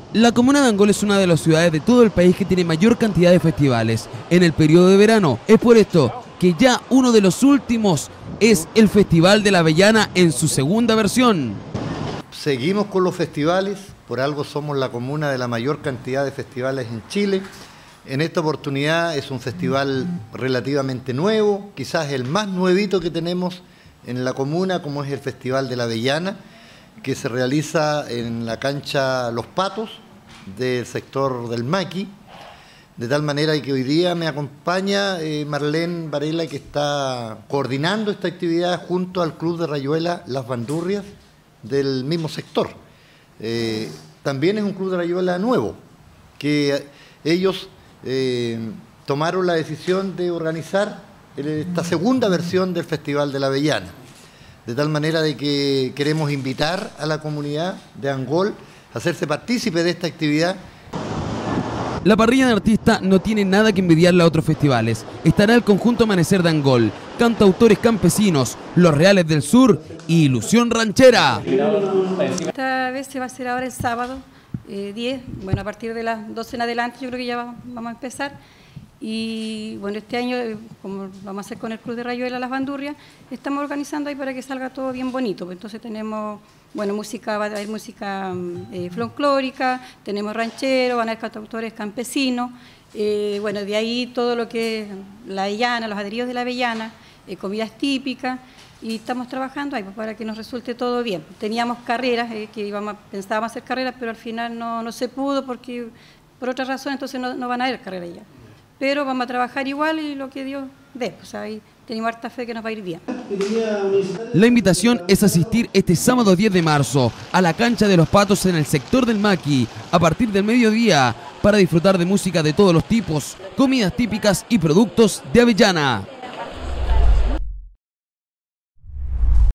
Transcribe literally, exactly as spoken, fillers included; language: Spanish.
La comuna de Angol es una de las ciudades de todo el país que tiene mayor cantidad de festivales en el periodo de verano. Es por esto que ya uno de los últimos es el Festival de la Avellana en su segunda versión. Seguimos con los festivales, por algo somos la comuna de la mayor cantidad de festivales en Chile. En esta oportunidad es un festival relativamente nuevo, quizás el más nuevito que tenemos en la comuna, como es el Festival de la Avellana, que se realiza en la cancha Los Patos del sector del Maqui, de tal manera que hoy día me acompaña eh, Marlene Varela, que está coordinando esta actividad junto al Club de Rayuela Las Bandurrias del mismo sector. Eh, también es un Club de Rayuela nuevo, que ellos eh, tomaron la decisión de organizar esta segunda versión del Festival de la Avellana. De tal manera de que queremos invitar a la comunidad de Angol a hacerse partícipe de esta actividad. La parrilla de artistas no tiene nada que envidiarle a otros festivales. Estará el conjunto Amanecer de Angol, cantautores campesinos, Los Reales del Sur y Ilusión Ranchera. Esta vez se va a hacer ahora el sábado eh, diez, bueno, a partir de las doce en adelante yo creo que ya vamos a empezar. Y bueno, este año, como vamos a hacer con el Club de Rayuela Las Bandurrias, estamos organizando ahí para que salga todo bien bonito. Entonces tenemos, bueno, música, va a haber música eh, folclórica, tenemos ranchero, van a haber cantautores campesinos, eh, bueno, de ahí todo lo que es la avellana, los aderíos de la avellana, eh, comidas típicas, y estamos trabajando ahí pues, para que nos resulte todo bien. Teníamos carreras, eh, que íbamos, pensábamos hacer carreras, pero al final no, no se pudo porque por otra razón, entonces no, no van a haber carreras ya. Pero vamos a trabajar igual y lo que Dios dé, pues ahí tenemos harta fe que nos va a ir bien. La invitación es asistir este sábado diez de marzo a la cancha de Los Patos en el sector del Maqui a partir del mediodía para disfrutar de música de todos los tipos, comidas típicas y productos de Avellana.